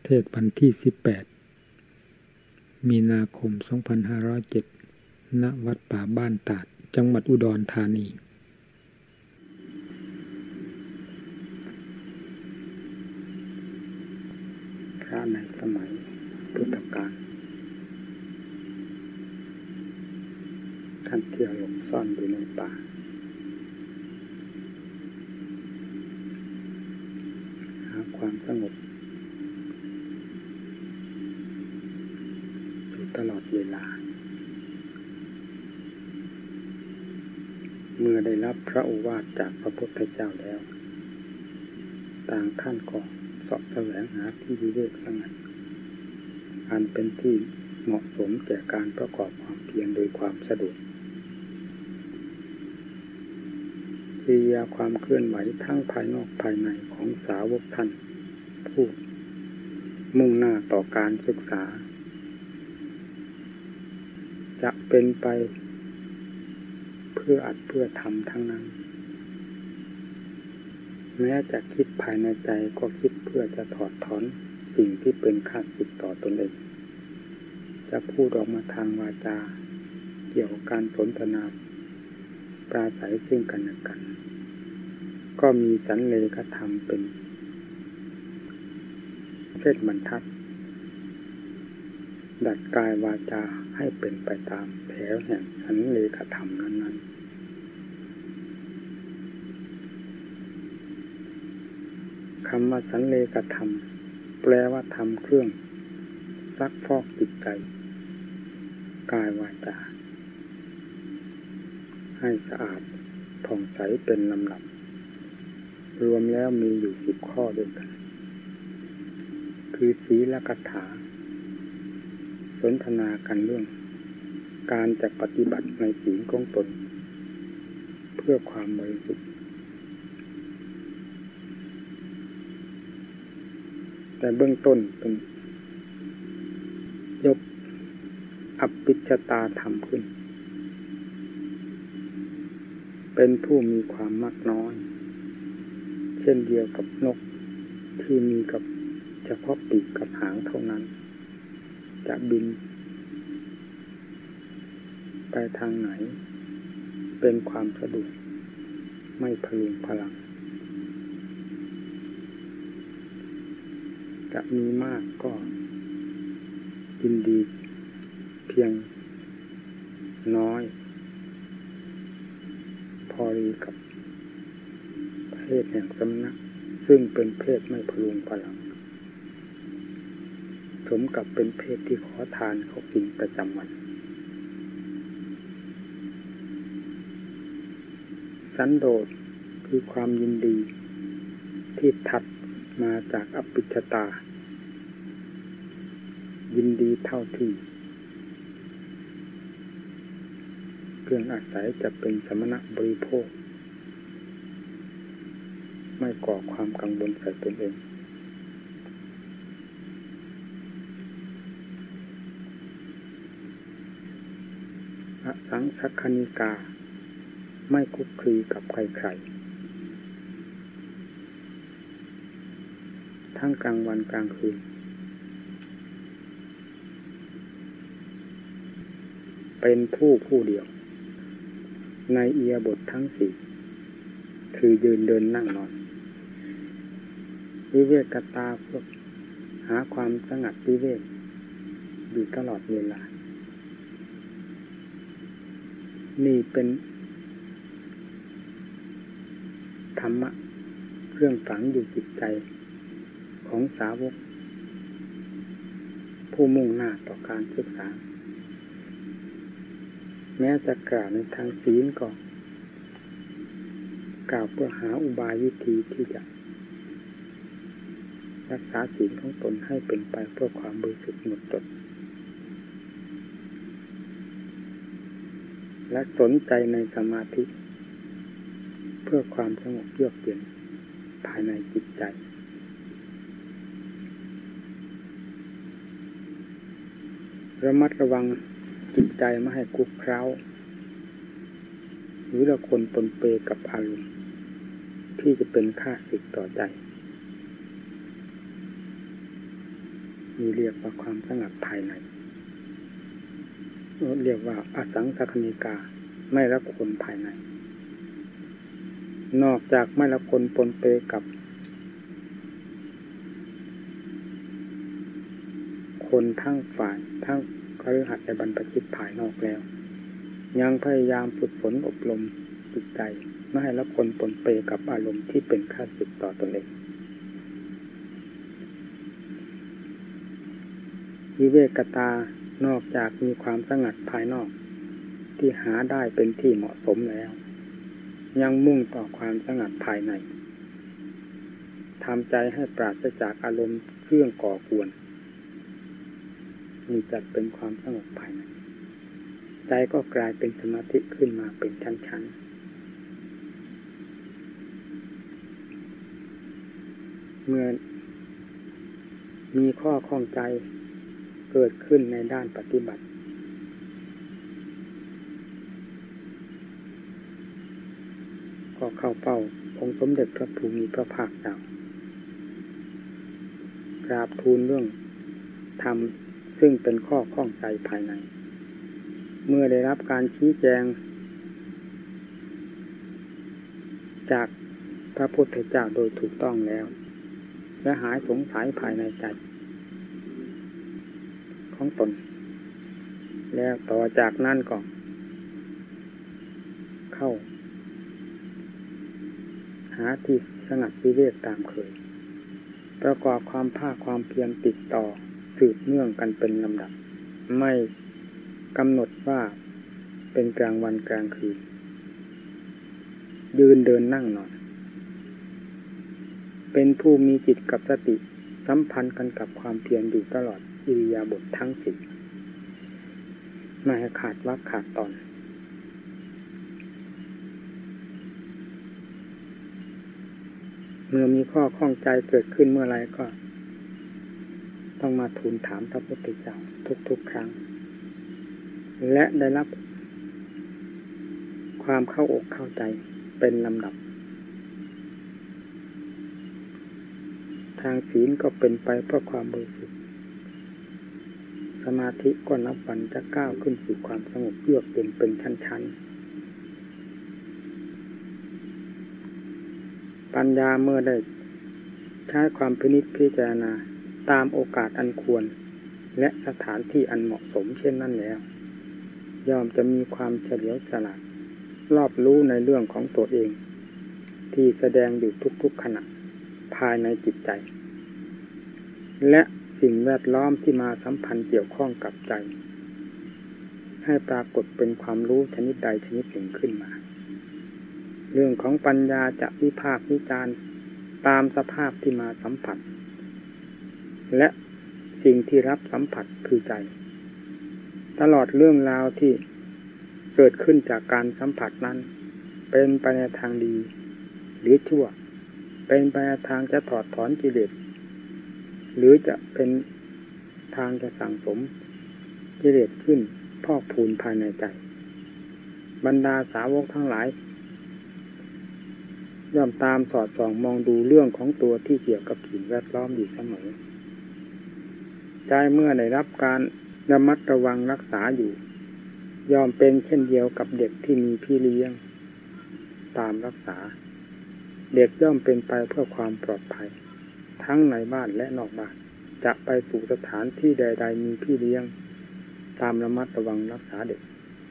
ทศน์วันที่18 มีนาคม 2507 ณ วัดป่าบ้านตาด จังหวัดอุดรธานีพระในสมัยพุทธกาลท่านเที่ยวหลบซ่อนอยู่ในป่าหาความสงบอยู่ตลอดเวลาเมื่อได้รับพระโอวาทจากพระพุทธเจ้าแล้วต่างท่านก็เสาะแสวงหาที่วิเวกสงัดอันเป็นที่เหมาะสมแก่การประกอบความเพียรโดยความสะดวกกิริยาความเคลื่อนไหวทั้งภายนอกภายในของสาวกท่านผู้มุ่งหน้าต่อการศึกษาจะเป็นไปเพื่ออัดเพื่อทำทั้งนั้นแม้จะคิดภายในใจก็คิดเพื่อจะถอดถอนสิ่งที่เป็นข้าศึกต่อตนเองจะพูดออกมาทางวาจาเกี่ยวกับการสนทนาปราศัยซึ่งกันและกันก็มีสันเลขธรรมเป็นเส้นบรรทัดดัดกายวาจาให้เป็นไปตามแถวแห่งสันเลขธรรมนั้นๆคำว่าสันเลขธรรมแปลว่าธรรมเครื่องซักฟอกจิตใจกายวาจาให้สะอาดผ่องใสเป็นลำดับรวมแล้วมีอยู่10 ข้อด้วยกันคือศีลกถาสนทนากันเรื่องการจะปฏิบัติในศีลของตนเพื่อความบริสุทธิ์แต่เบื้องต้นเป็นยกอภิชตาธรรมขึ้นเป็นผู้มีความมักน้อยเช่นเดียวกับนกที่มีกับเฉพาะปีกกับหางเท่านั้นจะบินไปทางไหนเป็นความสะดวกไม่พลุงพลังจะมีมากก็ยินดีเพียงน้อยพอดีกับเพศแห่งสำนักซึ่งเป็นเพศไม่พลุงพลังสมกับเป็นเพศที่ขอทานเขากินประจำวันสันโดษคือความยินดีที่ถัดมาจากอภิชตายินดีเท่าที่เครื่องอาศัยจะเป็นสมณะบริโภคไม่ก่อความกังวลใส่ตนเองอสังสักขณิกาไม่คุกคีกับใครๆทั้งกลางวันกลางคืนเป็นผู้เดียวในอิริยาบถทั้ง4คือยืนเดินนั่งนอนวิเวกตาเพื่อหาความสงัดวิเวกอยู่ตลอดเวลานี่เป็นธรรมะเครื่องฝังอยู่จิตใจของสาวกผู้มุ่งหน้าต่อการศึกษาแม้จะกล่าวในทางศีลก็กล่าวเพื่อหาอุบายวิธีที่จะรักษาศีลของตนให้เป็นไปเพื่อความบริสุทธิ์หมดจดและสนใจในสมาธิเพื่อความสงบเยือกเย็นภายในจิตใจระมัดระวังจิตใจไม่ให้กุกเคล้าหรือละคนปนเปกับอารมณ์ที่จะเป็นข้าศึกต่อใจนี่เรียกว่าความสงัดภายในเรียกว่าอสังสัคณิกาไม่ละคนภายในนอกจากไม่ละคนปนเปกับคนทั้งฝ่ายทั้งคฤหัสถ์และบรรพชิตภายนอกแล้วยังพยายามฝึกฝนอบรมจิตใจไม่ให้ละคนปนเปกับอารมณ์ที่เป็นข้าศึกต่อตนเองวิเวกตานอกจากมีความสงัดภายนอกที่หาได้เป็นที่เหมาะสมแล้วยังมุ่งต่อความสงัดภายในทำใจให้ปราศจากอารมณ์เครื่องก่อกวนนี่จัดเป็นความสงบภายในใจก็กลายเป็นสมาธิขึ้นมาเป็นชั้นๆเมื่อมีข้อข้องใจเกิดขึ้นในด้านปฏิบัติก็เข้าเป้าองค์สมเด็จพระภูมิพระภาคเจ้ากราบทูลเรื่องธรรมซึ่งเป็นข้อข้องใจภายในเมื่อได้รับการชี้แจงจากพระพุทธเจ้าโดยถูกต้องแล้วและหายสงสัยภายในใจของตนแล้วต่อจากนั้นก็เข้าหาที่สงัดวิเวกตามเคยประกอบความภาคความเพียรติดต่อสืบเนื่องกันเป็นลำดับไม่กำหนดว่าเป็นกลางวันกลางคืนยืนเดินนั่งนอนเป็นผู้มีจิตกับสติสัมพันธ์กันกับความเพียรอยู่ตลอดอิริยาบถทั้งสิบไม่ให้ขาดวรรคขาดตอนเมื่อมีข้อข้องใจเกิดขึ้นเมื่อไรก็ต้องมาทูลถามพระพุทธเจ้าทุกๆครั้งและได้รับความเข้าอกเข้าใจเป็นลำดับทางศีลก็เป็นไปเพื่อความบริสุทธิ์สมาธิก็นับวันจะก้าวขึ้นสู่ความสงบเยือกเย็นเป็นชั้นๆปัญญาเมื่อได้ใช้ความพินิจพิจารณาตามโอกาสอันควรและสถานที่อันเหมาะสมเช่นนั้นแล้วย่อมจะมีความเฉลียวฉลาดรอบรู้ในเรื่องของตัวเองที่แสดงอยู่ทุกๆขณะภายในจิตใจและสิ่งแวดล้อมที่มาสัมพันธ์เกี่ยวข้องกับใจให้ปรากฏเป็นความรู้ชนิดใดชนิดหนึ่งขึ้นมาเรื่องของปัญญาจะวิพากษ์วิจารณ์ตามสภาพที่มาสัมผัสและสิ่งที่รับสัมผัสคือใจตลอดเรื่องราวที่เกิดขึ้นจากการสัมผัสนั้นเป็นไปในทางดีหรือชั่วเป็นไปในทางจะถอดถอนกิเลสหรือจะเป็นทางจะสั่งสมกิเลสขึ้นพอกพูนภายในใจบรรดาสาวกทั้งหลายย่อมตามสอดส่องมองดูเรื่องของตัวที่เกี่ยวกับสิ่งแวดล้อมอยู่เสมอใจเมื่อได้รับการระมัดระวังรักษาอยู่ย่อมเป็นเช่นเดียวกับเด็กที่มีพี่เลี้ยงตามรักษาเด็กย่อมเป็นไปเพื่อความปลอดภัยทั้งในบ้านและนอกบ้านจะไปสู่สถานที่ใดๆมีพี่เลี้ยงตามระมัดระวังรักษาเด็ก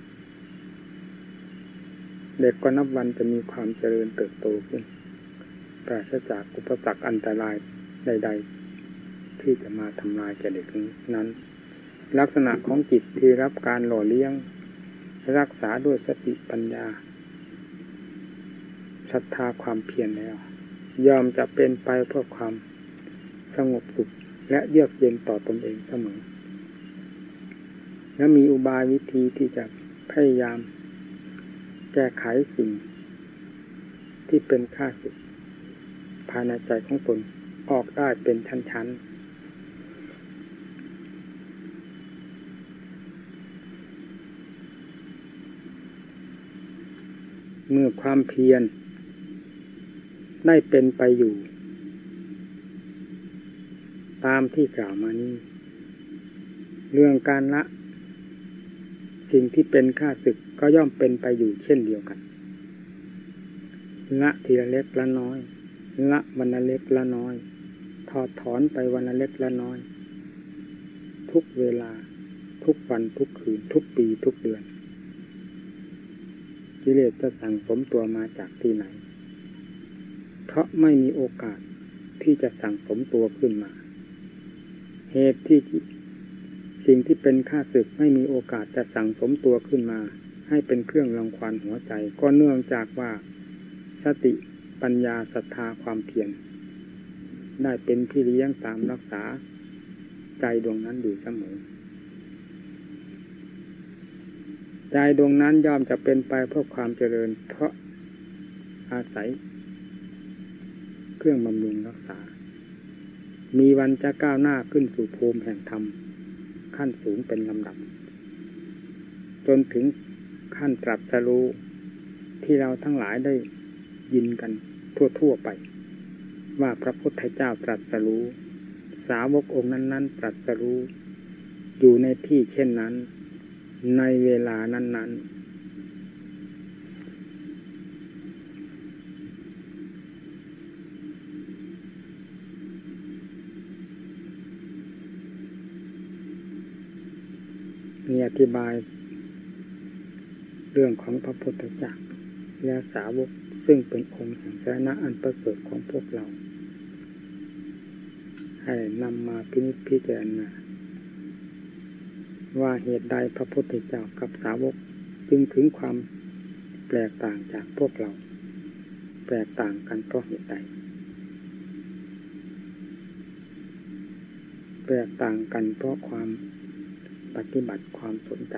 ก็นับวันจะมีความเจริญเติบโตขึ้นปราศจากอุปสรรคอันตรายใดๆที่จะมาทำลายแก่เด็กนั้นลักษณะของจิตที่รับการหล่อเลี้ยงรักษาด้วยสติปัญญาศรัทธาความเพียรแล้วยอมจะเป็นไปเพื่อความสงบสุขและเยือกเย็นต่อตนเองเสมอและมีอุบายวิธีที่จะพยายามแก้ไขสิ่งที่เป็นข้าศึกภายในใจของตนออกได้เป็นชั้นๆเมื่อความเพียรได้เป็นไปอยู่ตามที่กล่าวมานี้เรื่องการละสิ่งที่เป็นข้าศึกก็ย่อมเป็นไปอยู่เช่นเดียวกันละทีละเล็กละน้อยละวันละเล็กละน้อยถอดถอนไปวันละเล็กละน้อยทุกเวลาทุกวันทุกคืนทุกปีทุกเดือนกิเลสจะสั่งสมตัวมาจากที่ไหนเพราะไม่มีโอกาสที่จะสั่งสมตัวขึ้นมาเหตุที่สิ่งที่เป็นข้าศึกไม่มีโอกาสจะสั่งสมตัวขึ้นมาให้เป็นเครื่องรังควานหัวใจก็เนื่องจากว่าสติปัญญาศรัทธาความเพียรได้เป็นพี่เลี้ยงตามรักษาใจดวงนั้นอยู่เสมอใจดวงนั้นย่อมจะเป็นไปเพื่อความเจริญเพราะอาศัยเครื่องบำรุงรักษามีวันจะก้าวหน้าขึ้นสู่ภูมิแห่งธรรมขั้นสูงเป็นลำดับจนถึงขั้นตรัสรู้ที่เราทั้งหลายได้ยินกันทั่วไปว่าพระพุทธเจ้าตรัสรู้สาวกองค์นั้นๆตรัสรู้อยู่ในที่เช่นนั้นในเวลานั้นๆมีอธิบายเรื่องของพระพุทธเจ้าและสาวกซึ่งเป็นองค์แห่งสรณะอันประเสริฐของพวกเราให้นำมาพินิจพิจารณาว่าเหตุใดพระพุทธเจ้ากับสาวกจึงถึงความแตกต่างจากพวกเราแตกต่างกันเพราะเหตุใดแตกต่างกันเพราะความปฏิบัติความสนใจ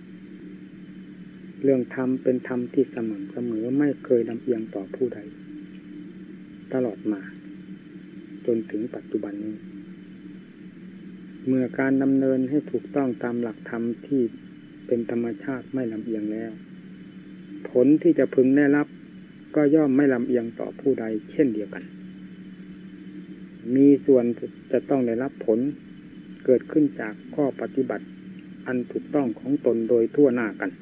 เรื่องธรรมเป็นธรรมที่สม่ำเสมอไม่เคยลำเอียงต่อผู้ใดตลอดมาจนถึงปัจจุบันนี้เมื่อการดำเนินให้ถูกต้องตามหลักธรรมที่เป็นธรรมชาติไม่ลำเอียงแล้วผลที่จะพึงได้รับก็ย่อมไม่ลำเอียงต่อผู้ใดเช่นเดียวกันมีส่วนจะต้องได้รับผลเกิดขึ้นจากข้อปฏิบัติอันถูกต้องของตนโดยทั่วหน้ากัน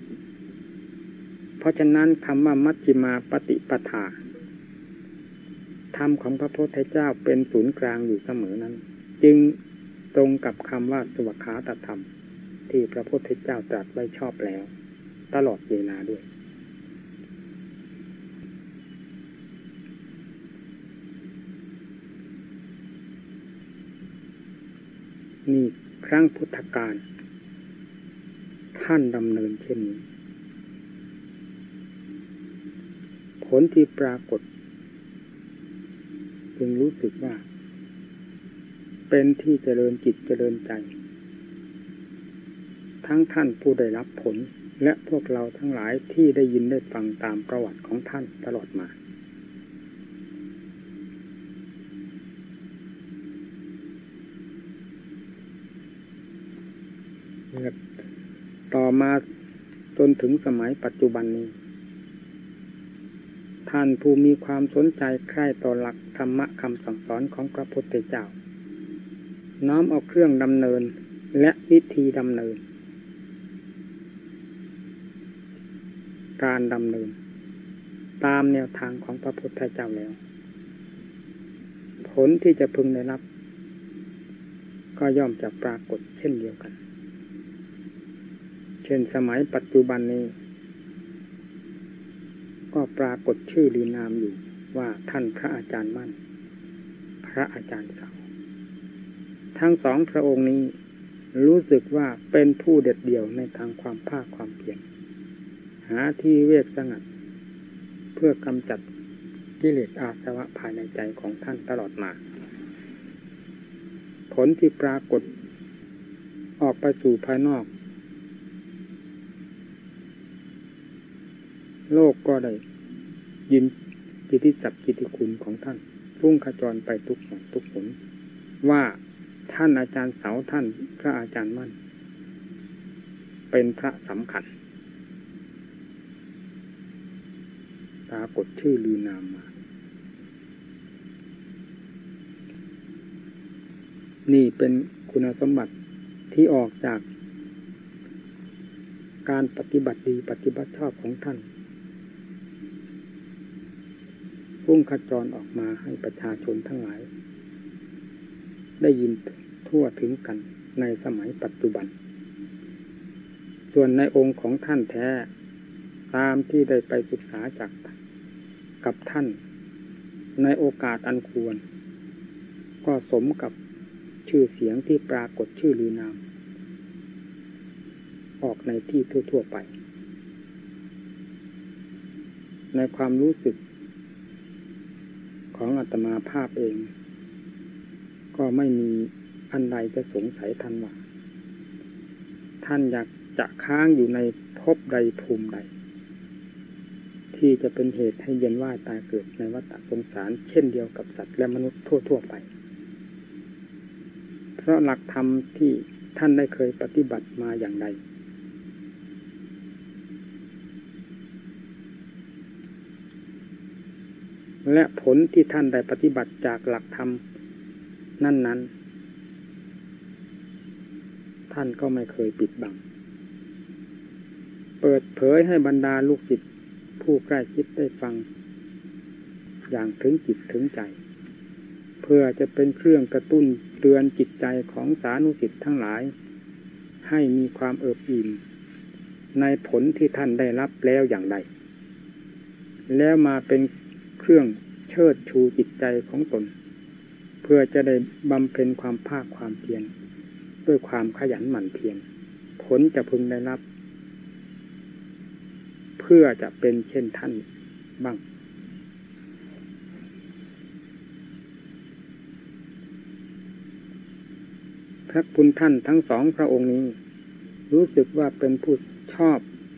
เพราะฉะนั้นคำว่ามัชฌิมาปฏิปทาธรรมของพระพุทธเจ้าเป็นศูนย์กลางอยู่เสมอนั้นจึงตรงกับคำว่าสวขาตธรรมที่พระพุทธเจ้าตรัสไว้ชอบแล้วตลอดเวลาด้วยนี่ครั้งพุทธกาลท่านดำเนินเช่นนี้ผลที่ปรากฏจึงรู้สึกว่าเป็นที่เจริญจิตเจริญใจทั้งท่านผู้ได้รับผลและพวกเราทั้งหลายที่ได้ยินได้ฟังตามประวัติของท่านตลอดมาต่อมาจนถึงสมัยปัจจุบันนี้ท่านผู้มีความสนใจใคร่ต่อหลักธรรมะคำสั่งสอนของพระพุทธเจ้าน้อมเอาเครื่องดำเนินและวิธีดำเนินการดำเนินตามแนวทางของพระพุทธเจ้าแล้วผลที่จะพึงได้รับก็ย่อมจะปรากฏเช่นเดียวกันเช่นสมัยปัจจุบันนี้ก็ปรากฏชื่อดีนามอยู่ว่าท่านพระอาจารย์มั่นพระอาจารย์เสาทั้งสองพระองค์นี้รู้สึกว่าเป็นผู้เด็ดเดี่ยวในทางความภาคความเพียรหาที่เวกสงัดเพื่อกำจัดกิเลสอาสวะภายในใจของท่านตลอดมาผลที่ปรากฏออกไปสู่ภายนอกโลกก็ได้ยินกิตติศัพท์กิตติคุณของท่านพุ่งขจรไปทุกแห่งทุกหนว่าท่านอาจารย์เสาท่านพระอาจารย์มั่นเป็นพระสำคัญปรากฏชื่อลือนามมานี่เป็นคุณสมบัติที่ออกจากการปฏิบัติดีปฏิบัติชอบของท่านพุ่งขจรออกมาให้ประชาชนทั้งหลายได้ยินทั่วถึงกันในสมัยปัจจุบันส่วนในองค์ของท่านแท้ตามที่ได้ไปศึกษาจากกับท่านในโอกาสอันควรก็สมกับชื่อเสียงที่ปรากฏชื่อลือนามออกในที่ทั่วๆไปในความรู้สึกของอาตมาภาพเองก็ไม่มีอันใดจะสงสัยท่านว่าท่านอยากจะค้างอยู่ในภพใดภูมิใดที่จะเป็นเหตุให้เวียนว่ายตายเกิดในวัฏสงสารเช่นเดียวกับสัตว์และมนุษย์ทั่วๆไปเพราะหลักธรรมที่ท่านได้เคยปฏิบัติมาอย่างใดและผลที่ท่านได้ปฏิบัติจากหลักธรรมนั้นๆท่านก็ไม่เคยปิดบังเปิดเผยให้บรรดาลูกศิษย์ผู้ใกล้ชิดได้ฟังอย่างถึงจิตถึงใจเพื่อจะเป็นเครื่องกระตุ้นเตือนจิตใจของสานุศิษย์ทั้งหลายให้มีความเอิบอิ่มในผลที่ท่านได้รับแล้วอย่างใดแล้วมาเป็นเครื่องเชิดชูจิตใจของตนเพื่อจะได้บำเพ็ญความภาคความเพียรด้วยความขยันหมั่นเพียรผลจะพึงได้รับเพื่อจะเป็นเช่นท่านบ้างพระคุณท่านทั้งสองพระองค์นี้รู้สึกว่าเป็นผู้ชอบ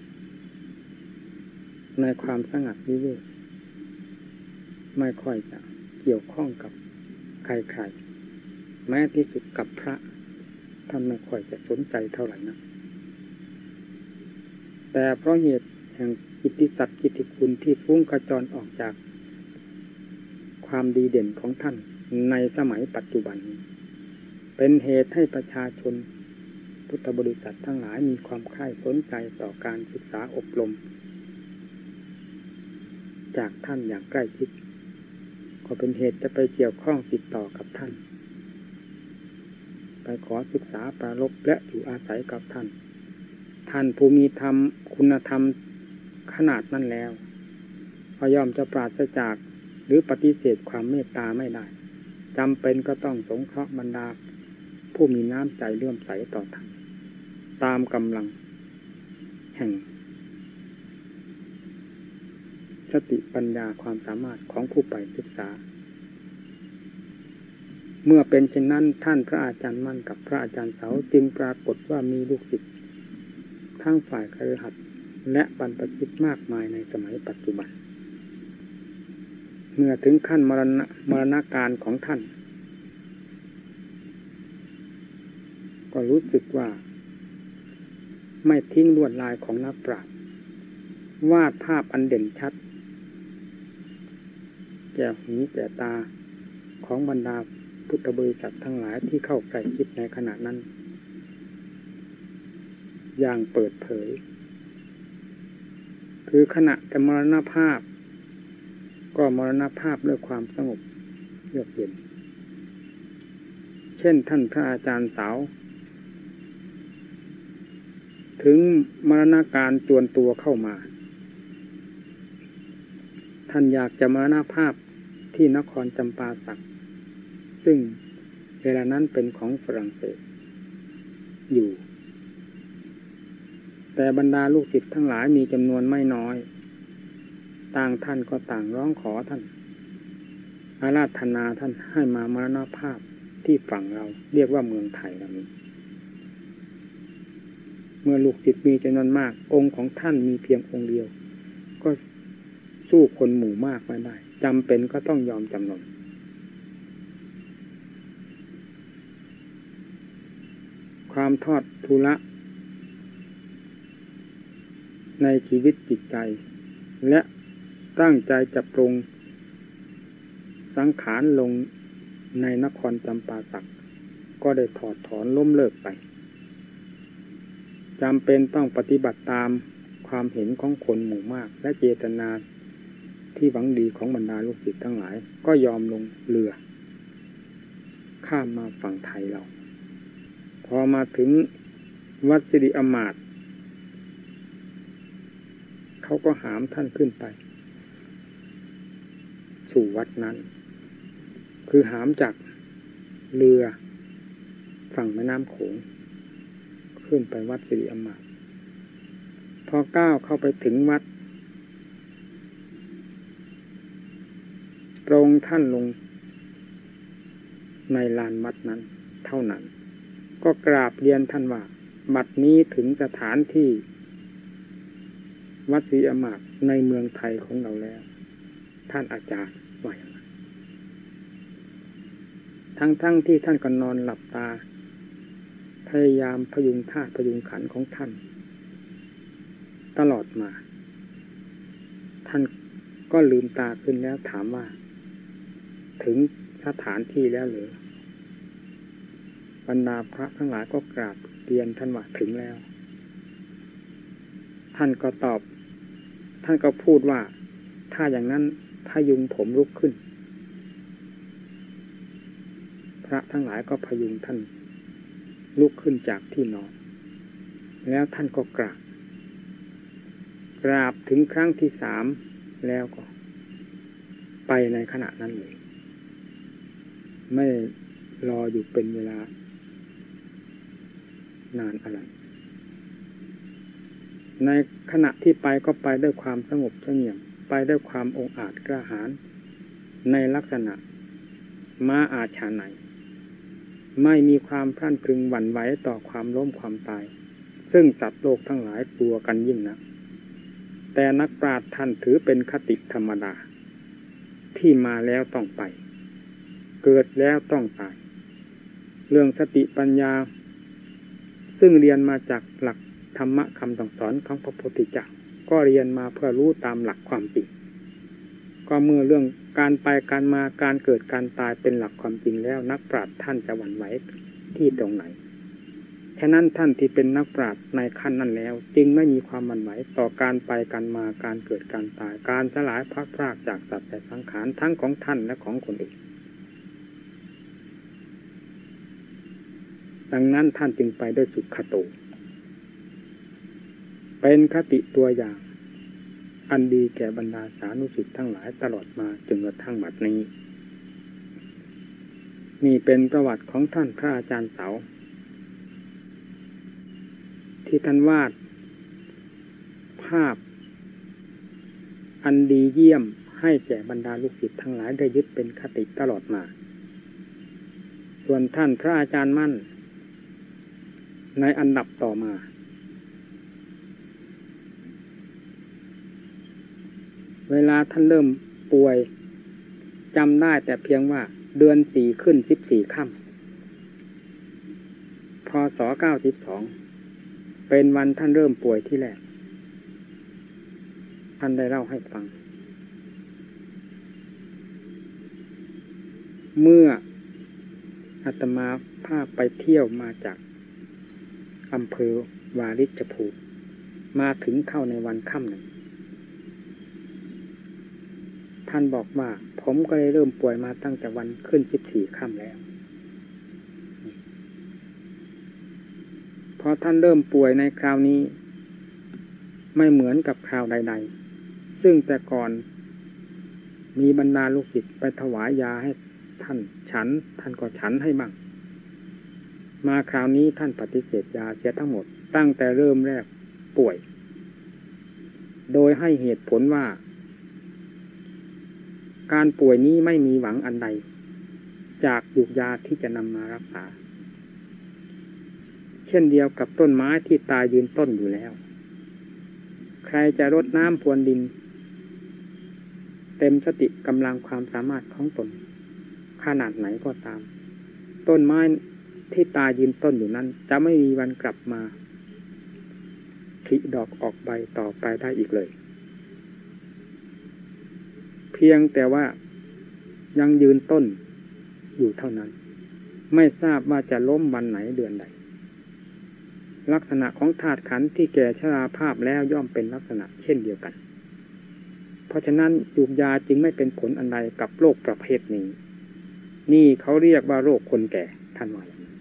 ในความสงัดวิเวกไม่ค่อยจะเกี่ยวข้องกับใครๆแม้ที่สุดกับพระท่านไม่ค่อยจะสนใจเท่าไหร่นะแต่เพราะเหตุแห่งกิตติศักดิ์กิตติคุณที่ฟุ้งกระจรออกจากความดีเด่นของท่านในสมัยปัจจุบันนี้เป็นเหตุให้ประชาชนพุทธบริษัททั้งหลายมีความใคร่สนใจต่อการศึกษาอบรมจากท่านอย่างใกล้ชิดก็เป็นเหตุจะไปเกี่ยวข้องติดต่อกับท่านไปขอศึกษาปรารภและอยู่อาศัยกับท่านท่านผู้มีธรรมคุณธรรมขนาดนั้นแล้วก็ย่อมจะปราศจากหรือปฏิเสธความเมตตาไม่ได้จำเป็นก็ต้องสงเคราะห์บรรดาผู้มีน้ำใจเลื่อมใสต่อท่านตามกำลังแห่งสติปัญญาความสามารถของผู้ไปศึกษาเมื่อเป็นเช่นนั้นท่านพระอาจารย์มั่นกับพระอาจารย์เสาจึงปรากฏว่ามีลูกศิษย์ทั้งฝ่ายคฤหัสถ์และบรรพชิตมากมายในสมัยปัจจุบันเมื่อถึงขั้นมรณการของท่านก็รู้สึกว่าไม่ทิ้งลวดลายของนักปราชญ์วาดภาพอันเด่นชัดแก่หูแก่ตาของบรรดาพุทธบริษัททั้งหลายที่เข้าใกล้ชิดในขณะนั้นอย่างเปิดเผยคือขณะแต่มรณภาพก็มรณภาพด้วยความสงบเยือกเย็นเช่นท่านพระอาจารย์เสาถึงมรณการจวนตัวเข้ามาท่านอยากจะมรณภาพที่นครจำปาสักซึ่งเวลานั้นเป็นของฝรั่งเศสอยู่แต่บรรดาลูกศิษย์ทั้งหลายมีจำนวนไม่น้อยต่างท่านก็ต่างร้องขอท่านอาราธนาท่านให้มามรณภาพที่ฝั่งเราเรียกว่าเมืองไทยเรานี้เมื่อลูกศิษย์มีจำนวนมากองค์ของท่านมีเพียงองค์เดียวก็สู้คนหมู่มากไม่ได้จำเป็นก็ต้องยอมจำนนความทอดทุระในชีวิตจิตใจและตั้งใจจะปรงสังขารลงในนครจำปาสักก็ได้ถอดถอนล้มเลิกไปจำเป็นต้องปฏิบัติตามความเห็นของคนหมู่มากและเจตนาที่หวังดีของบรรดาลูกศิษย์ทั้งหลายก็ยอมลงเรือข้ามมาฝั่งไทยเราพอมาถึงวัดสิริอมาตย์เขาก็หามท่านขึ้นไปสู่วัดนั้นคือหามจากเรือฝั่งแม่น้ำโขงขึ้นไปวัดสิริอมาตย์พอก้าวเข้าไปถึงวัดตรงท่านลงในลานวัดนั้นเท่านั้นก็กราบเรียนท่านว่าบัดนี้ถึงสถานที่วัดศรีอมาตย์ในเมืองไทยของเราแล้วท่านอาจารย์ว่าอย่างนั้นทั้งที่ท่านก็นอนหลับตาพยายามพยุงธาตุพยุงขันธ์ของท่านตลอดมาท่านก็ลืมตาขึ้นแล้วถามว่าถึงสถานที่แล้วหรือบรรดาพระทั้งหลายก็กราบเรียนท่านว่าถึงแล้วท่านก็ตอบท่านก็พูดว่าถ้าอย่างนั้นพยุงผมลุกขึ้นพระทั้งหลายก็พยุงท่านลุกขึ้นจากที่นอนแล้วท่านก็กราบถึงครั้งที่3แล้วก็ไปในขณะนั้นเลยไม่รออยู่เป็นเวลานานอะไรในขณะที่ไปก็ไปด้วยความสงบเสงี่ยมไปด้วยความองอาจกล้าหาญในลักษณะม้าอาชาไนไม่มีความพรั่นพรึงหวั่นไหวต่อความล้มความตายซึ่งสัตว์โลกทั้งหลายกลัวกันยิ่งนักแต่นักปราชญ์ท่านถือเป็นคติธรรมดาที่มาแล้วต้องไปเกิดแล้วต้องตายเรื่องสติปัญญาซึ่งเรียนมาจากหลักธรรมะคำสั่งสอนของพระพุทธเจ้าก็เรียนมาเพื่อรู้ตามหลักความจริงก็เมื่อเรื่องการไปการมาการเกิดการตายเป็นหลักความจริงแล้วนักปราชญ์ท่านจะหวั่นไหวที่ตรงไหนฉะนั้นท่านที่เป็นนักปราชญ์ในขั้นนั้นแล้วจึงไม่มีความหวั่นไหวต่อการไปการมาการเกิดการตายการสลายพลัดพรากจากสัตว์และสังขารทั้งของท่านและของคนอื่นดังนั้นท่านจึงไปด้วยสุขโตเป็นคติตัวอย่างอันดีแก่บรรดาสาธุชนทั้งหลายตลอดมาจนกระทั่งบัดนี้นี่เป็นประวัติของท่านพระอาจารย์เสาที่ท่านวาดภาพอันดีเยี่ยมให้แก่บรรดาลูกศิษย์ทั้งหลายได้ยึดเป็นคติตลอดมาส่วนท่านพระอาจารย์มั่นในอันดับต่อมาเวลาท่านเริ่มป่วยจำได้แต่เพียงว่าเดือน4ขึ้น14ค่ำพ.ศ. 92เป็นวันท่านเริ่มป่วยที่แรกท่านได้เล่าให้ฟังเมื่ออาตมาภาพไปเที่ยวมาจากอำเภอวาริชภูมิมาถึงเข้าในวันค่ำหนึ่งท่านบอกว่าผมก็เลยเริ่มป่วยมาตั้งแต่วันขึ้น14ค่ำแล้วพอท่านเริ่มป่วยในคราวนี้ไม่เหมือนกับคราวใดๆซึ่งแต่ก่อนมีบรรดาลูกศิษย์ไปถวายยาให้ท่านฉันท่านก็ฉันให้บ้างมาคราวนี้ท่านปฏิเสธยาเสียทั้งหมดตั้งแต่เริ่มแรกป่วยโดยให้เหตุผลว่าการป่วยนี้ไม่มีหวังอันใดจากยุกยาที่จะนำมารักษาเช่นเดียวกับต้นไม้ที่ตายยืนต้นอยู่แล้วใครจะรดน้ำพรวนดินเต็มสติกำลังความสามารถของตนขนาดไหนก็ตามต้นไม้ที่ตายยืนต้นอยู่นั้นจะไม่มีวันกลับมาผลิดอกออกใบต่อไปได้อีกเลยเพียงแต่ว่ายังยืนต้นอยู่เท่านั้นไม่ทราบว่าจะล้มวันไหนเดือนใดลักษณะของธาตุขันธ์ที่แก่ชราภาพแล้วย่อมเป็นลักษณะเช่นเดียวกันเพราะฉะนั้นยูกยาจึงไม่เป็นผลอันใดกับโรคประเภทนี้นี่เขาเรียกว่าโรคคนแก่ท่านว่าอย่างนั้น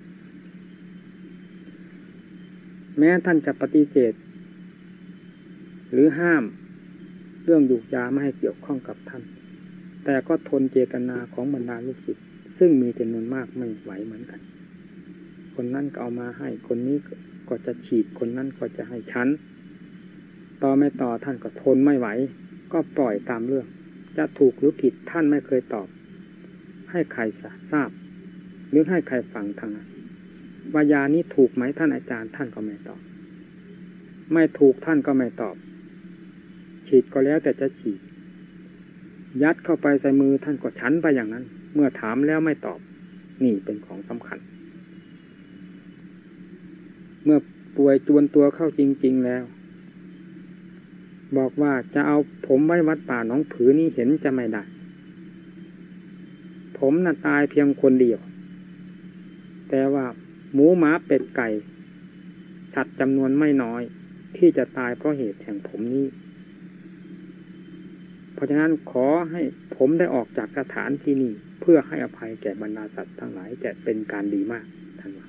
แม้ท่านจะปฏิเสธหรือห้ามเรื่องยูกยาไม่ให้เกี่ยวข้องกับท่านแต่ก็ทนเจตนาของบรรดาลูกศิษย์ซึ่งมีจำนวนมากไม่ไหวเหมือนกันคนนั้นก็เอามาให้คนนี้ก็จะฉีดคนนั้นก็จะให้ชั้นต่อไม่ต่อท่านก็ทนไม่ไหวก็ปล่อยตามเรื่องจะถูกหรือผิดท่านไม่เคยตอบให้ใครทราบหรือให้ใครฟังทางนั้นว่ายานี้ถูกไหมท่านอาจารย์ท่านก็ไม่ตอบไม่ถูกท่านก็ไม่ตอบฉีดก็แล้วแต่จะฉีดยัดเข้าไปใส่มือท่านก็ฉันไปอย่างนั้นเมื่อถามแล้วไม่ตอบนี่เป็นของสำคัญเมื่อป่วยจวนตัวเข้าจริงๆแล้วบอกว่าจะเอาผมไว้วัดป่าหนองผือนี้เห็นจะไม่ได้ผมน่ะตายเพียงคนเดียวแต่ว่าหมูหมาเป็ดไก่สัตว์จำนวนไม่น้อยที่จะตายเพราะเหตุแห่งผมนี้เพราะฉะนั้นขอให้ผมได้ออกจากสถานที่นี้เพื่อให้อภัยแก่บรรดาสัตว์ทั้งหลายจะเป็นการดีมากท่านว่า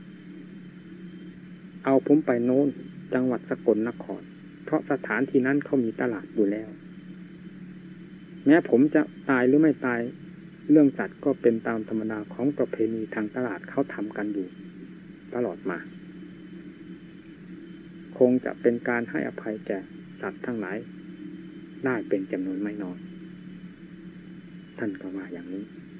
เอาผมไปโน้นจังหวัดสกลนครเพราะสถานที่นั้นเขามีตลาดอยู่แล้วแม้ผมจะตายหรือไม่ตายเรื่องสัตว์ก็เป็นตามธรรมดาของประเพณีทางตลาดเขาทำกันอยู่ตลอดมาคงจะเป็นการให้อภัยแก่สัตว์ทั้งหลายได้เป็นจำนวนไม่น้อยท่านก็ว่าอย่างนี้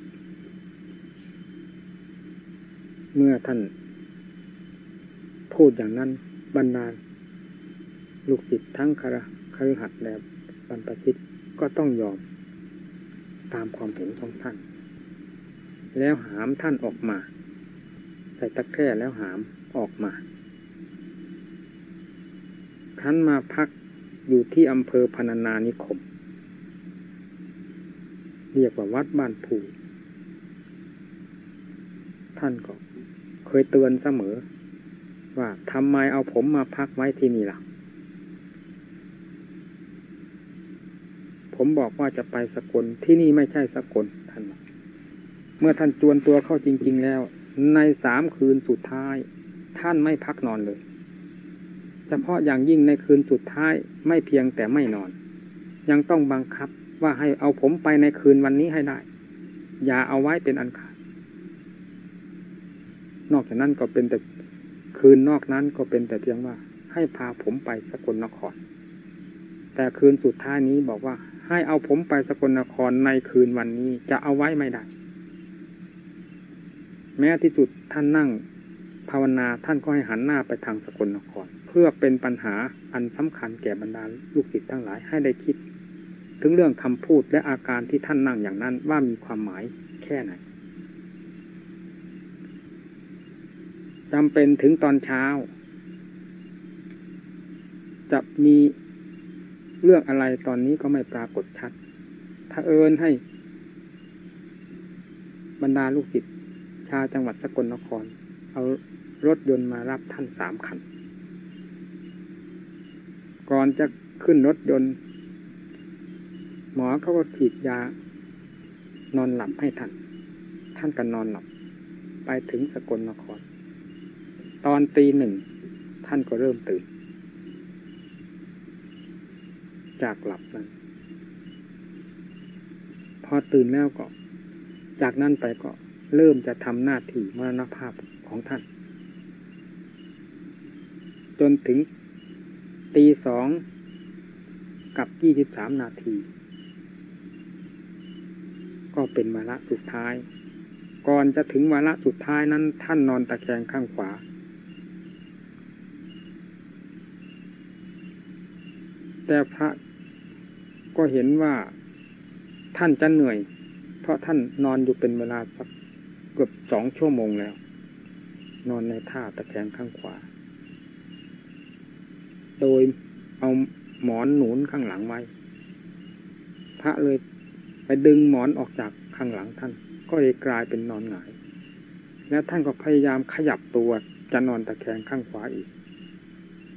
เมื่อท่านพูดอย่างนั้นบรรดาลูกศิษย์ทั้งคฤหัสถ์และบรรพชิตก็ต้องยอมตามความเห็นของท่านแล้วหามท่านออกมาใส่ตะแคร่แล้วหามออกมาท่านมาพักอยู่ที่อำเภอพรรณนานิคมเรียกว่าวัดบ้านภูท่านก็เคยเตือนเสมอว่าทำไมเอาผมมาพักไว้ที่นี่ล่ะผมบอกว่าจะไปสกลที่นี่ไม่ใช่สกลท่านเมื่อท่านจวนตัวเข้าจริงๆแล้วใน3 คืนสุดท้ายท่านไม่พักนอนเลยเฉพาะอย่างยิ่งในคืนสุดท้ายไม่เพียงแต่ไม่นอนยังต้องบังคับว่าให้เอาผมไปในคืนวันนี้ให้ได้อย่าเอาไว้เป็นอันขาดนอกจากนั้นก็เป็นแต่คืนนอกนั้นก็เป็นแต่เพียงว่าให้พาผมไปสกลนครแต่คืนสุดท้ายนี้บอกว่าให้เอาผมไปสกลนครในคืนวันนี้จะเอาไว้ไม่ได้แม้ที่สุดท่านนั่งภาวนาท่านก็ให้หันหน้าไปทางสกลนครเพื่อเป็นปัญหาอันสำคัญแก่บรรดาลูกศิษย์ทั้งหลายให้ได้คิดถึงเรื่องคำพูดและอาการที่ท่านนั่งอย่างนั้นว่ามีความหมายแค่ไหนจำเป็นถึงตอนเช้าจะมีเรื่องอะไรตอนนี้ก็ไม่ปรากฏชัดถ้าให้บรรดาลูกศิษย์ชาวจังหวัดสกลนครเอารถยนต์มารับท่าน3 คันก่อนจะขึ้นรถยนต์หมอเขาก็ฉีดยานอนหลับให้ท่านก็นอนหลับไปถึงสกลนครตอนตี 1ท่านก็เริ่มตื่นจากหลับนั้นพอตื่นแล้วก็จากนั้นไปก็เริ่มจะทำหน้าที่มรณภาพของท่านจนถึงตี 2 กับ 23 นาทีก็เป็นวาระสุดท้ายก่อนจะถึงวาระสุดท้ายนั้นท่านนอนตะแคงข้างขวาแต่พระก็เห็นว่าท่านจะเหนื่อยเพราะท่านนอนอยู่เป็นเวลาสักเกือบ2 ชั่วโมงแล้วนอนในท่าตะแคงข้างขวาโดยเอาหมอนหนุนข้างหลังไว้พระเลยไปดึงหมอนออกจากข้างหลังท่านก็เลยกลายเป็นนอนหงายแล้วท่านก็พยายามขยับตัวจะนอนตะแคงข้างขวาอีก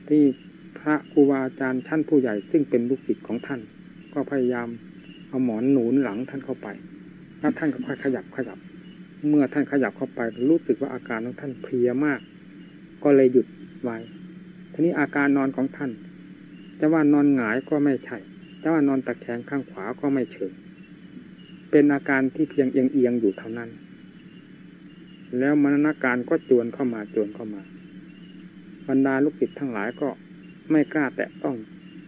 ที่พระครูบาอาจารย์ท่านผู้ใหญ่ซึ่งเป็นลูกศิษย์ของท่านก็พยายามเอาหมอนหนุนหลังท่านเข้าไปแล้วท่านก็ค่อยขยับเมื่อท่านขยับเข้าไปรู้สึกว่าอาการของท่านเพลียมากก็เลยหยุดไว้ทีนี้อาการนอนของท่านจะว่านอนหงายก็ไม่ใช่จะว่านอนตะแคงข้างขวาก็ไม่เชิงเป็นอาการที่เพียงเอียงอยู่เท่านั้นแล้วมรณการก็จวนเข้ามาบรรดาลูกศิษย์ทั้งหลายก็ไม่กล้าแตะต้อง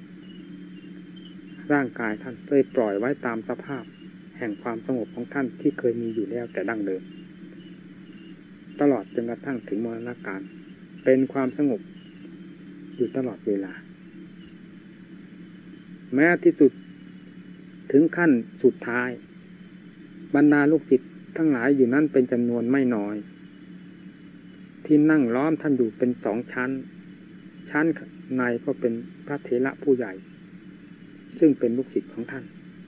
ร่างกายท่านเลยปล่อยไว้ตามสภาพแห่งความสงบของท่านที่เคยมีอยู่แล้วแต่ดั้งเดิมตลอดจนกระทั่งถึงมรณการเป็นความสงบอยู่ตลอดเวลาแม้ที่สุดถึงขั้นสุดท้ายบรรดาลูกศิษย์ทั้งหลายอยู่นั้นเป็นจำนวนไม่น้อยที่นั่งล้อมท่านอยู่เป็นสองชั้นในก็เป็นพระเถระผู้ใหญ่ซึ่งเป็นลูกศิษย์ของท่าน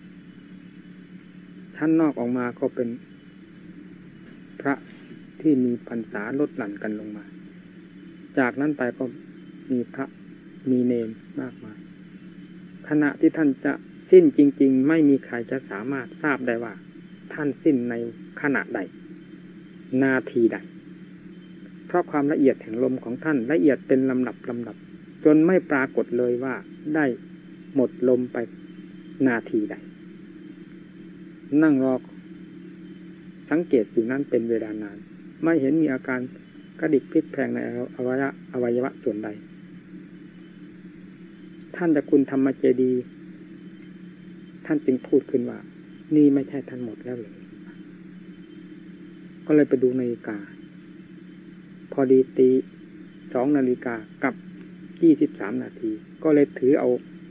ชั้นนอกออกมาก็เป็นพระที่มีพรรษาลดหลั่นกันลงมาจากนั้นไปก็มีพระมีเณรมากมายขณะที่ท่านจะสิ้นจริงๆไม่มีใครจะสามารถทราบได้ว่าท่านสิ้นในขณะใดนาทีใดเพราะความละเอียดแห่งลมของท่านละเอียดเป็นลำดับจนไม่ปรากฏเลยว่าได้หมดลมไปนาทีใดนั่งรอสังเกตอยู่นั้นเป็นเวลานานไม่เห็นมีอาการกระดิกพลิกแพลงในอวัยวะส่วนใดท่านเจ้าคุณธรรมเจดีย์ท่านจึงพูดขึ้นว่านี่ไม่ใช่ท่านหมดแล้วเลยก็เลยไปดูนาฬิกาพอดีตี2 นาฬิกากับ23 นาทีก็เลยถือเอา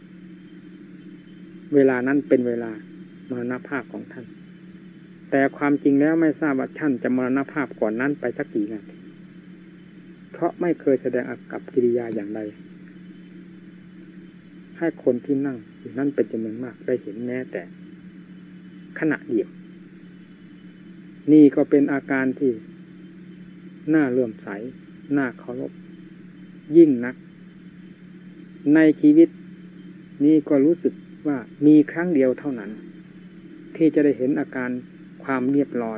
เวลานั้นเป็นเวลามรณภาพของท่านแต่ความจริงแล้วไม่ทราบว่าท่านจะมรณภาพก่อนนั้นไปสักกี่นาทีเพราะไม่เคยแสดงอากับกิริยาอย่างใดให้คนที่นั่งอยู่นั่นเป็นจำนวนมากได้เห็นแม้แต่ขณะเดียวนี่ก็เป็นอาการที่น่าเลื่อมใสน่าเคารพยิ่งนักในชีวิตนี้ก็รู้สึกว่ามีครั้งเดียวเท่านั้นที่จะได้เห็นอาการความเรียบร้อย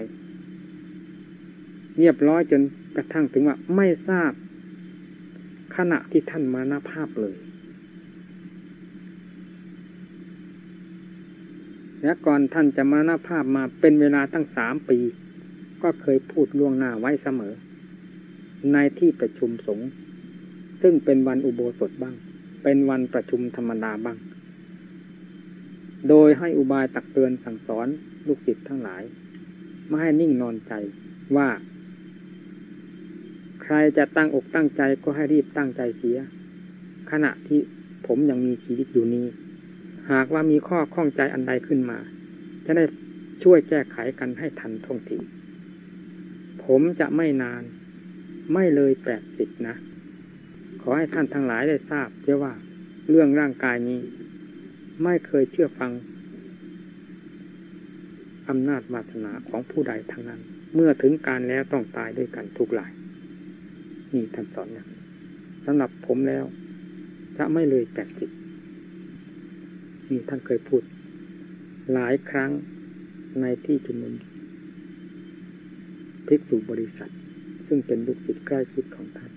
จนกระทั่งถึงว่าไม่ทราบขณะที่ท่านมรณภาพเลยและก่อนท่านจะมรณภาพมาเป็นเวลาตั้ง3 ปีก็เคยพูดล่วงหน้าไว้เสมอในที่ประชุมสงฆ์ซึ่งเป็นวันอุโบสถบ้างเป็นวันประชุมธรรมดาบ้างโดยให้อุบายตักเตือนสั่งสอนลูกศิษย์ทั้งหลายไม่ให้นิ่งนอนใจว่าใครจะตั้งอกตั้งใจก็ให้รีบตั้งใจเสียขณะที่ผมยังมีชีวิตอยู่นี้หากว่ามีข้อข้องใจอันใดขึ้นมาจะได้ช่วยแก้ไขกันให้ทันท่วงทีผมจะไม่นานไม่เลย80นะขอให้ท่านทั้งหลายได้ทราบเสียว่าเรื่องร่างกายนี้ไม่เคยเชื่อฟังอำนาจวาสนาของผู้ใดทั้งนั้นเมื่อถึงการแล้วต้องตายด้วยกันทุกรายนี่ท่านสอนอย่างสำหรับผมแล้วจะไม่เลย80นี่ท่านเคยพูดหลายครั้งในที่ชุมนุมภิกษุบริษัทซึ่งเป็นลูกศิษย์ใกล้ชิดของท่าน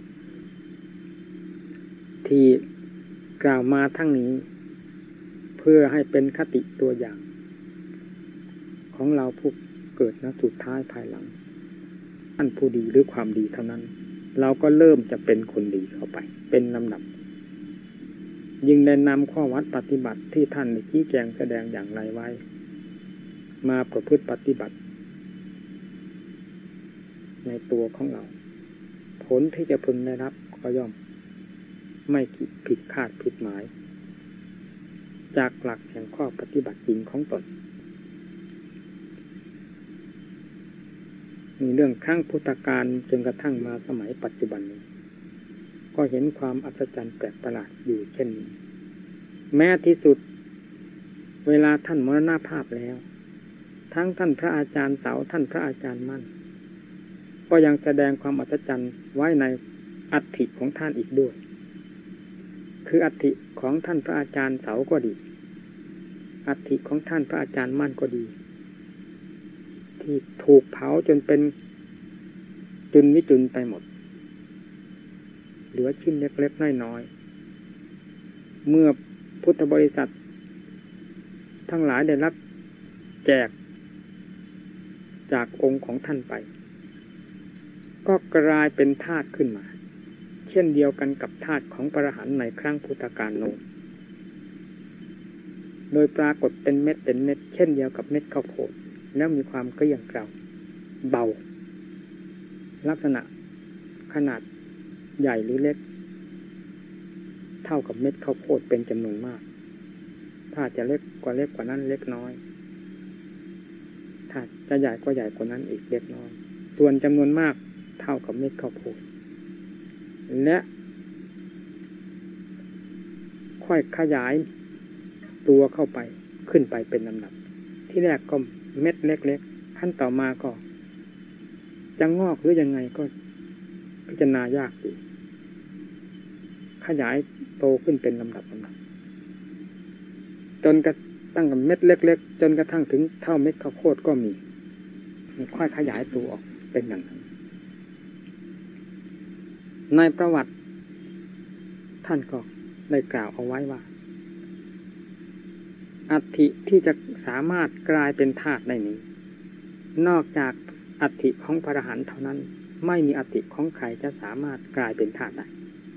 ที่กล่าวมาทั้งนี้เพื่อให้เป็นคติตัวอย่างของเราผู้เกิดณสุดท้ายภายหลังท่านผู้ดีหรือความดีเท่านั้นเราก็เริ่มจะเป็นคนดีเข้าไปเป็นลำดับยิ่งได้นำข้อวัดปฏิบัติที่ท่านได้ชี้แจงแสดงอย่างไรไว้มาประพฤติปฏิบัติในตัวของเราผลที่จะพึงได้รับก็ย่อมไม่ผิดคาดผิดหมายจากหลักแห่งข้อปฏิบัติจริงของตนมีเรื่องครั้งพุทธกาลจนกระทั่งมาสมัยปัจจุบันนี้ก็เห็นความอัศจรรย์แปลกประหลาดอยู่เช่นนี้แม้ที่สุดเวลาท่านมรณภาพแล้วทั้งท่านพระอาจารย์เสาท่านพระอาจารย์มั่นก็ยังแสดงความอัศจรรย์ไว้ในอัฐิของท่านอีกด้วยคืออัฐิของท่านพระอาจารย์เสาก็ดีอัฐิของท่านพระอาจารย์มั่นก็ดีที่ถูกเผาจนเป็นจุนวิจุนไปหมดเหลือชิ้นเล็กๆน้อยๆเมื่อพุทธบริษัททั้งหลายได้รับแจกจากองค์ของท่านไปก็กลายเป็นธาตุขึ้นมาเช่นเดียวกันกับธาตุของพระอรหันต์ในครั้งพุทธกาลโน้นโดยปรากฏเป็นเม็ดเช่นเดียวกับเม็ดข้าวโพดแล้วมีความเกลี้ยงเกลาเบาลักษณะขนาดใหญ่หรือเล็กเท่ากับเม็ดข้าวโพดเป็นจำนวนมากถ้าจะเล็กกว่านั้นเล็กน้อยถ้าจะใหญ่ก็ใหญ่กว่านั้นอีกเล็กน้อยส่วนจำนวนมากเท่ากับเม็ดข้าวโพดและค่อยขยายตัวเข้าไปขึ้นไปเป็นลำดับที่แรกก็เม็ดเล็กๆขั้นต่อมาก็จะงอกหรือยังไงก็พิจารณายากอยู่ขยายโตขึ้นเป็นลำดับจนกระทั่งกับเม็ดเล็กๆจนกระทั่งถึงเท่าเม็ดข้าวโพดก็มีค่อยขยายตัวออกเป็นอย่างนั้นในประวัติท่านก็ได้กล่าวเอาไว้ว่าอัฐิที่จะสามารถกลายเป็นธาตุได้นี้นอกจากอัฐิของพระอรหันต์เท่านั้นไม่มีอัฐิของใครจะสามารถกลายเป็นธาตุได้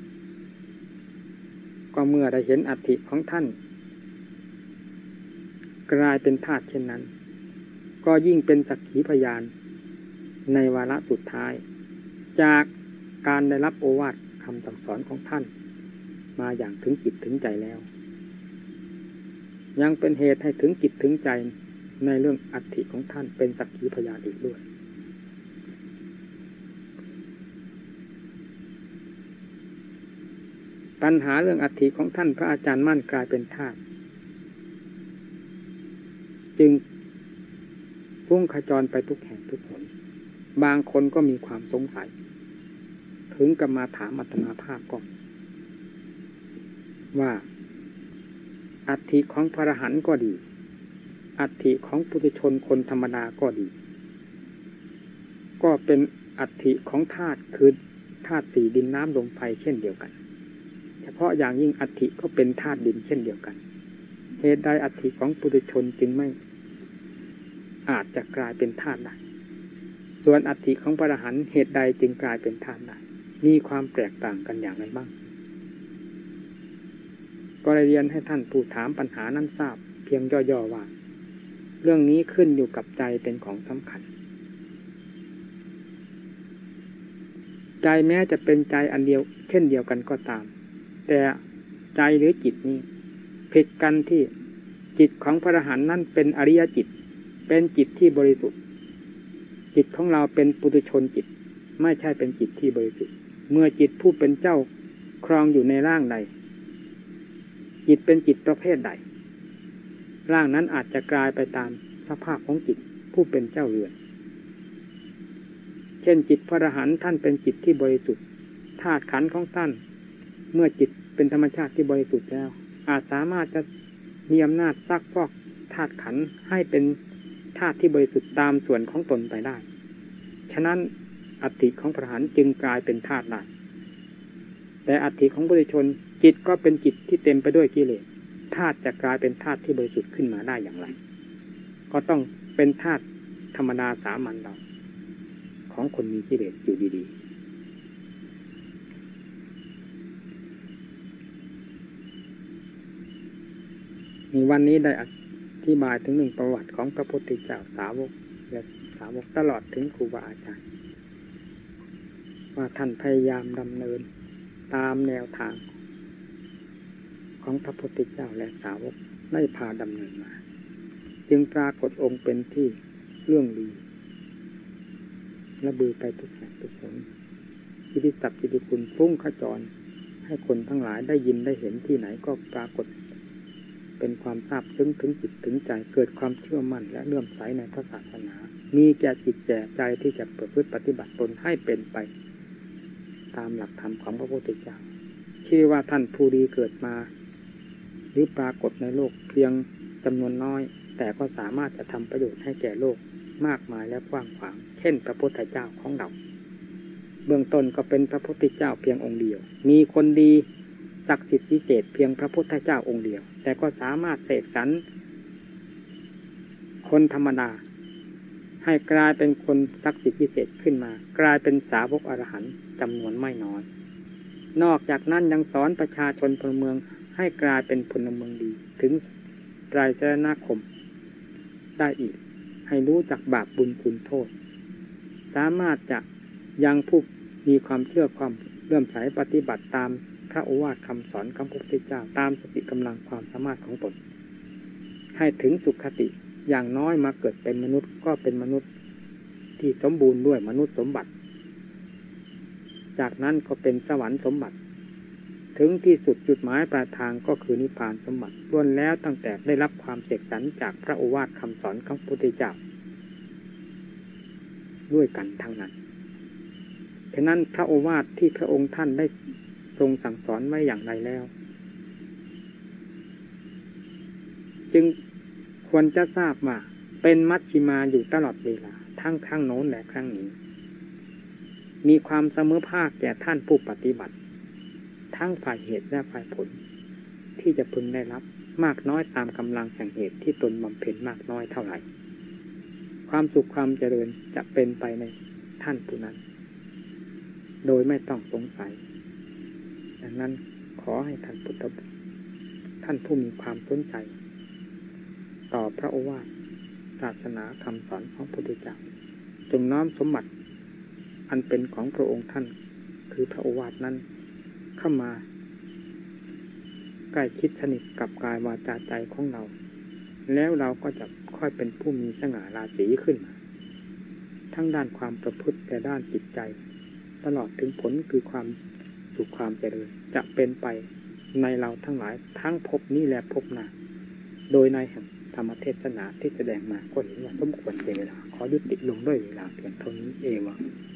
ก็เมื่อได้เห็นอัฐิของท่านกลายเป็นธาตุเช่นนั้นก็ยิ่งเป็นสักขีพยานในวาระสุดท้ายจากการได้รับโอวาทคำสั่งสอนของท่านมาอย่างถึงจิตถึงใจแล้วยังเป็นเหตุให้ถึงจิตถึงใจในเรื่องอัฐิของท่านเป็นสักขีพยานอีกด้วยปัญหาเรื่องอัฐิของท่านพระอาจารย์มั่นกลายเป็นธาตุจึงพุ่งขจรไปทุกแห่งทุกหนบางคนก็มีความสงสัยถึงกับมาถามอาตมาภาพก่อนว่าอัฐิของพระอรหันต์ก็ดีอัฐิของปุถุชนคนธรรมดาก็ดีก็เป็นอัฐิของธาตุคือธาตุสี่ดินน้ำลมไฟเช่นเดียวกันเฉพาะอย่างยิ่งอัฐิก็เป็นธาตุดินเช่นเดียวกันเหตุใดอัฐิของปุถุชนจึงไม่อาจจะกลายเป็นธาตุได้ส่วนอัฐิของพระอรหันต์เหตุใดจึงกลายเป็นธาตุได้มีความแตกต่างกันอย่างไรบ้างก็ได้เรียนให้ท่านผู้ถามปัญหานั้นทราบเพียงย่อๆว่าเรื่องนี้ขึ้นอยู่กับใจเป็นของสำคัญใจแม้จะเป็นใจอันเดียวเช่นเดียวกันก็ตามแต่ใจหรือจิตนี้ผิดกันที่จิตของพระอรหันต์นั้นเป็นอริยจิตเป็นจิตที่บริสุทธิ์จิตของเราเป็นปุถุชนจิตไม่ใช่เป็นจิตที่บริสุทธิ์เมื่อจิตผู้เป็นเจ้าครองอยู่ในร่างใดจิตเป็นจิตประเภทใดร่างนั้นอาจจะกลายไปตามสภาพของจิตผู้เป็นเจ้าเรือนเช่นจิตพระอรหันต์ท่านเป็นจิตที่บริสุทธิ์ธาตุขันธ์ของท่านเมื่อจิตเป็นธรรมชาติที่บริสุทธิ์แล้วอาจสามารถจะมีอำนาจซักฟอกธาตุขันธ์ให้เป็นธาตุที่บริสุทธิ์ตามส่วนของตนไปได้ฉะนั้นอัฐิของพระอรหันต์จึงกลายเป็นธาตุได้แต่อัฐิของปุถุชนจิตก็เป็นจิตที่เต็มไปด้วยกิเลสธาตุจะกลายเป็นธาตุที่บริสุทธิ์ขึ้นมาได้อย่างไรก็ต้องเป็นธาตุธรรมดาสามัญเราของคนมีกิเลสอยู่ดีๆมีวันนี้ได้อธิบายถึงหนึ่งประวัติของพระพุทธเจ้าสาวกและสาวกตลอดถึงครูบาอาจารย์ว่าท่านพยายามดำเนินตามแนวทางของพระพุทธเจ้าและสาวกได้พาดำเนินมาจึงปรากฏองค์เป็นที่เรื่องลือระบือไปทุกแห่งทุกหนกิตติศัพท์กิตติคุณฟุ้งขจรให้คนทั้งหลายได้ยินได้เห็นที่ไหนก็ปรากฏเป็นความซาบซึ้งถึงจิตถึงใจเกิดความเชื่อมั่นและเลื่อมใสในพระศาสนามีแก่จิตแก่ใจที่จะประพฤติปฏิบัติตนให้เป็นไปตามหลักธรรมของพระพุทธเจ้าเช่นชื่อว่าท่านผู้ดีเกิดมาหรือปรากฏในโลกเพียงจำนวนน้อยแต่ก็สามารถจะทำประโยชน์ให้แก่โลกมากมายและกว้างขวางเช่นพระพุทธเจ้าของเราเบื้องต้นก็เป็นพระพุทธเจ้าเพียงองค์เดียวมีคนดีศักดิ์สิทธิ์พิเศษเพียงพระพุทธเจ้าองค์เดียวแต่ก็สามารถเสกสรรคนธรรมดาให้กลายเป็นคนศักดิ์สิทธิ์พิเศษขึ้นมากลายเป็นสาวกอรหันต์จำนวนไม่น้อยนอกจากนั้นยังสอนประชาชนพลเมืองให้กลายเป็นพลเมืองดีถึงไตรสรณคมได้อีกให้รู้จักบาปบุญคุณโทษสามารถจะยังผู้มีความเชื่อความเลื่อมใสปฏิบัติตามพระโอวาทคำสอนของพระพุทธเจ้าตามสติกำลังความสามารถของตนให้ถึงสุขติอย่างน้อยมาเกิดเป็นมนุษย์ก็เป็นมนุษย์ที่สมบูรณ์ด้วยมนุษย์สมบัติจากนั้นก็เป็นสวรรค์สมบัติถึงที่สุดจุดหมายปลายทางก็คือนิพพานสมบัติล้วนแล้วตั้งแต่ได้รับความเสกสรรจากพระโอวาทคำสอนของพระพุทธเจ้าด้วยกันทั้งนั้นฉะนั้นพระโอวาทที่พระองค์ท่านได้ทรงสั่งสอนไว้อย่างไรแล้วจึงควรจะทราบว่าเป็นมัชฌิมาอยู่ตลอดเวลาทั้งครั้งโน้นและครั้งนี้มีความเสมอภาคแก่ท่านผู้ปฏิบัติทั้งฝ่ายเหตุและฝ่ายผลที่จะพึงได้รับมากน้อยตามกำลังแห่งเหตุที่ตนบำเพ็ญมากน้อยเท่าไหร่ความสุขความเจริญจะเป็นไปในท่านผู้นั้นโดยไม่ต้องสงสัยดังนั้นขอให้ท่านพุทธบุตรท่านผู้มีความสนใจต่อพระโอวาทศาสนาคำสอนของพระพุทธเจ้าจงน้อมสมบัติอันเป็นของพระองค์ท่านคือพระโอวาทนั้นเข้ามาใกล้ชิดสนิทกับกายวาจาใจของเราแล้วเราก็จะค่อยเป็นผู้มีสง่าราศีขึ้นมาทั้งด้านความประพฤติและด้านจิตใจตลอดถึงผลคือความสุขความเจริญจะเป็นไปในเราทั้งหลายทั้งภพนี้และภพหน้าโดยในแห่งธรรมเทศนาที่แสดงมาก็เห็นว่าสมควรเป็นเวลาขอยุติลงด้วยเวลาเพียงเท่านี้เอง